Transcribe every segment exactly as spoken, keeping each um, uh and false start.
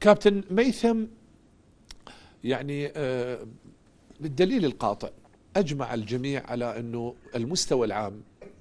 كابتن ميثم، يعني آه بالدليل القاطع أجمع الجميع على أنه المستوى العام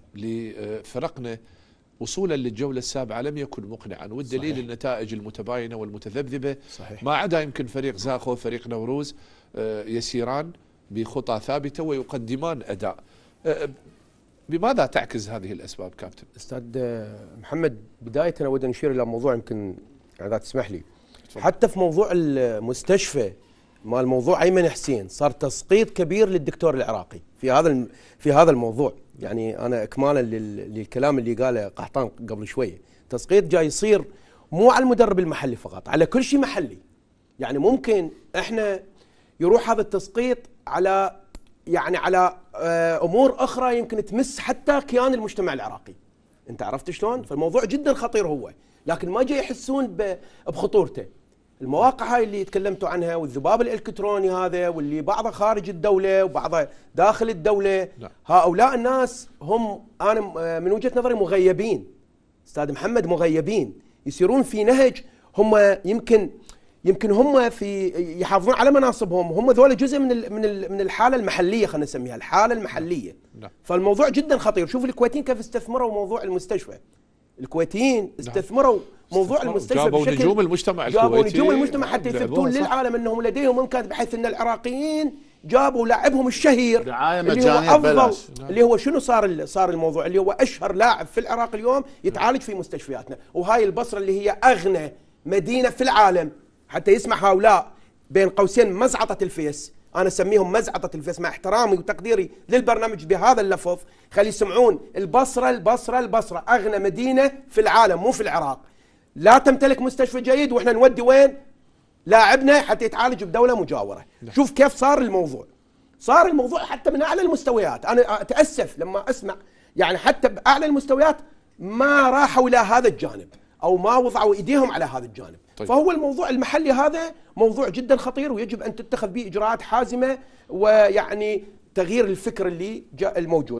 لفرقنا وصولا للجولة السابعة لم يكن مقنعا، والدليل صحيح. النتائج المتباينة والمتذبذبة صحيح. ما عدا يمكن فريق زاخو وفريق نوروز آه يسيران بخطى ثابتة ويقدمان أداء. آه بماذا تعكس هذه الأسباب كابتن؟ أستاذ محمد، بداية أنا أود نشير إلى موضوع يمكن إذا تسمح لي. حتى في موضوع المستشفى مال موضوع أيمن حسين صار تسقيط كبير للدكتور العراقي في هذا في هذا الموضوع. يعني أنا إكمالا للكلام اللي قاله قحطان قبل شوية، تسقيط جاي يصير مو على المدرب المحلي فقط، على كل شيء محلي. يعني ممكن إحنا يروح هذا التسقيط على يعني على امور اخرى يمكن تمس حتى كيان المجتمع العراقي. انت عرفت شلون؟ فالموضوع جدا خطير هو، لكن ما جاي يحسون بخطورته. المواقع هاي اللي تكلمتوا عنها والذباب الالكتروني هذا واللي بعضه خارج الدوله وبعضه داخل الدوله، لا. هؤلاء الناس هم انا من وجهه نظري مغيبين استاذ محمد، مغيبين يسيرون في نهج هم يمكن يمكن هم في يحافظون على مناصبهم، هم ذولا جزء من من من الحاله المحليه، خلينا نسميها الحاله المحليه. نعم. فالموضوع جدا خطير. شوف الكويتيين كيف استثمروا موضوع المستشفى. الكويتيين استثمروا موضوع استثمروا. المستشفى جابوا بشكل نجوم المجتمع الكويتي، جابوا نجوم المجتمع حتى يثبتون للعالم انهم لديهم امكانات، بحيث ان العراقيين جابوا لاعبهم الشهير اللي هو افضل نعم. اللي هو شنو صار صار الموضوع اللي هو اشهر لاعب في العراق اليوم يتعالج في مستشفياتنا، وهاي البصره اللي هي اغنى مدينه في العالم. حتى يسمع هؤلاء بين قوسين مزعطة الفيس، أنا أسميهم مزعطة الفيس مع احترامي وتقديري للبرنامج بهذا اللفظ، خلي يسمعون البصرة البصرة البصرة أغنى مدينة في العالم مو في العراق، لا تمتلك مستشفى جيد وإحنا نودي وين لاعبنا حتى يتعالج بدولة مجاورة. لا. شوف كيف صار الموضوع، صار الموضوع حتى من أعلى المستويات. أنا أتأسف لما أسمع يعني حتى بأعلى المستويات ما راحوا إلى هذا الجانب أو ما وضعوا إيديهم على هذا الجانب. طيب. فهو الموضوع المحلي هذا موضوع جدا خطير ويجب أن تتخذ به إجراءات حازمة، ويعني تغيير الفكر اللي الموجود.